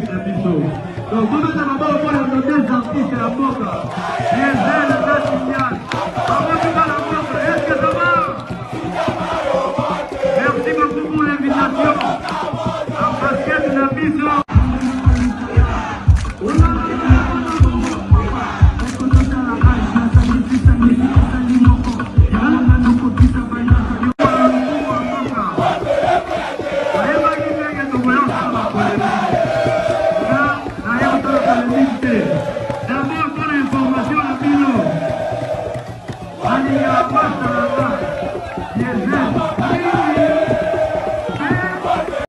na biso. Donc tobeta maboko oyo notez artiste ya mboka Diesel eza signal bakotuka na mboka. Est-ce que ça va? Merci beaucoup pour l'invitation en basket na biso.